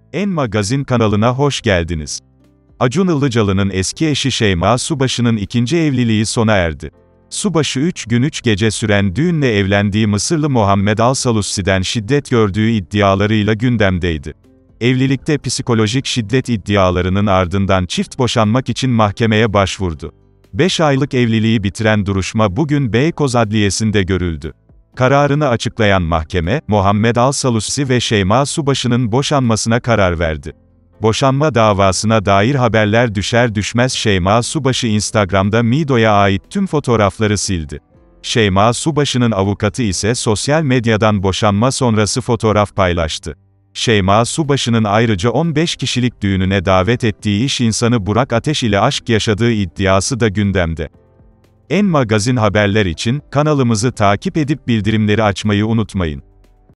En Magazin kanalına hoş geldiniz. Acun Ilıcalı'nın eski eşi Şeyma Subaşı'nın ikinci evliliği sona erdi. Subaşı 3 gün 3 gece süren düğünle evlendiği Mısırlı Muhammed Al-Salussi'den şiddet gördüğü iddialarıyla gündemdeydi. Evlilikte psikolojik şiddet iddialarının ardından çift boşanmak için mahkemeye başvurdu. 5 aylık evliliği bitiren duruşma bugün Beykoz Adliyesi'nde görüldü. Kararını açıklayan mahkeme, Muhammed Al-Salussi ve Şeyma Subaşı'nın boşanmasına karar verdi. Boşanma davasına dair haberler düşer düşmez Şeyma Subaşı Instagram'da Mido'ya ait tüm fotoğrafları sildi. Şeyma Subaşı'nın avukatı ise sosyal medyadan boşanma sonrası fotoğraf paylaştı. Şeyma Subaşı'nın ayrıca 15 kişilik düğününe davet ettiği iş insanı Burak Ateş ile aşk yaşadığı iddiası da gündemde. En Magazin haberler için kanalımızı takip edip bildirimleri açmayı unutmayın.